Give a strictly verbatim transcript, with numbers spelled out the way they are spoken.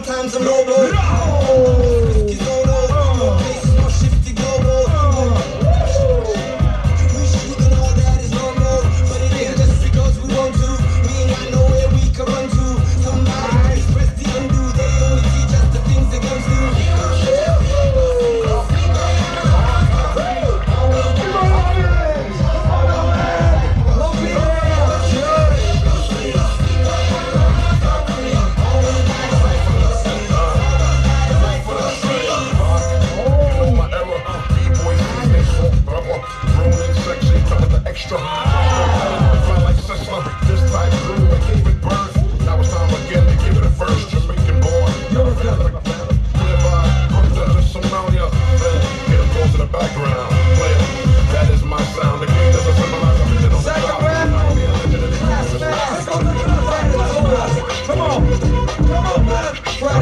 sometimes I'm low. Risky solo, no place, no shifty global. We shooting all that is normal, but it ain't just because we want to. We ain't got nowhere we can run to. Somebody express the undo. They only teach us the things they can do. Extra. Fly like Cessna, this type grew and gave it birth. Now it's time again to give it a first. Jamaican born, you're a feather. Live by, Brooklyn to Somalia. Get them close to the background. Player, that is my sound. The green doesn't symbolize a vision on the top. Come on, come on, man. Try